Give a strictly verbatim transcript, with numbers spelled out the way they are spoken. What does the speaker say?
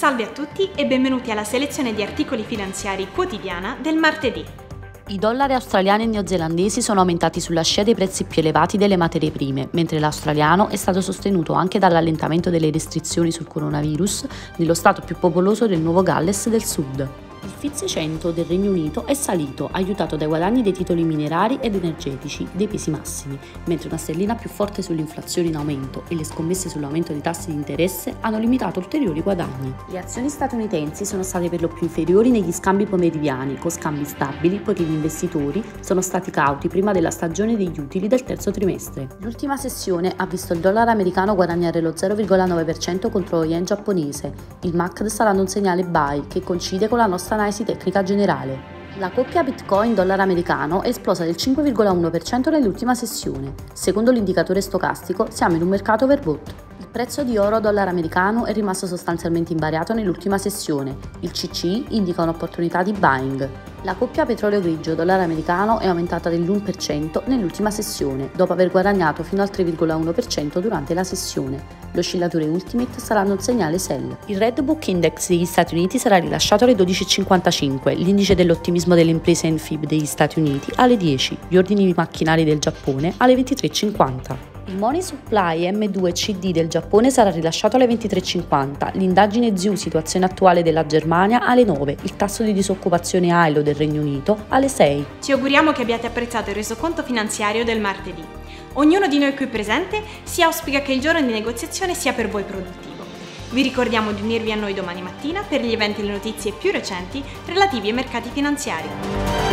Salve a tutti e benvenuti alla selezione di articoli finanziari quotidiana del martedì. I dollari australiani e neozelandesi sono aumentati sulla scia dei prezzi più elevati delle materie prime, mentre l'australiano è stato sostenuto anche dall'allentamento delle restrizioni sul coronavirus nello stato più popoloso del Nuovo Galles del Sud. Il F T S E cento del Regno Unito è salito, aiutato dai guadagni dei titoli minerari ed energetici dei pesi massimi, mentre una sterlina più forte sull'inflazione in aumento e le scommesse sull'aumento dei tassi di interesse hanno limitato ulteriori guadagni. Le azioni statunitensi sono state per lo più inferiori negli scambi pomeridiani, con scambi stabili, poiché gli investitori sono stati cauti prima della stagione degli utili del terzo trimestre. L'ultima sessione ha visto il dollaro americano guadagnare lo zero virgola nove per cento contro lo yen giapponese. Il M A C D sta dando un segnale buy che coincide con la nostra analisi tecnica generale. La coppia Bitcoin-dollaro americano è esplosa del cinque virgola uno per cento nell'ultima sessione. Secondo l'indicatore stocastico siamo in un mercato overbought. Il prezzo di oro-dollaro americano è rimasto sostanzialmente invariato nell'ultima sessione. Il C C I indica un'opportunità di buying. La coppia petrolio grigio-dollaro americano è aumentata dell'uno per cento nell'ultima sessione, dopo aver guadagnato fino al tre virgola uno per cento durante la sessione. L'oscillatore Ultimate sta dando un segnale sell. Il Redbook Index degli Stati Uniti sarà rilasciato alle dodici e cinquantacinque, l'indice dell'ottimismo delle imprese N F I B degli Stati Uniti alle dieci, gli ordini macchinari del Giappone alle ventitré e cinquanta. Il Money Supply M due C D del Giappone sarà rilasciato alle ventitré e cinquanta, l'indagine Z U situazione attuale della Germania alle nove, il tasso di disoccupazione I L O del Regno Unito alle sei. Ci auguriamo che abbiate apprezzato il resoconto finanziario del martedì. Ognuno di noi qui presente si auspica che il giorno di negoziazione sia per voi produttivo. Vi ricordiamo di unirvi a noi domani mattina per gli eventi e le notizie più recenti relativi ai mercati finanziari.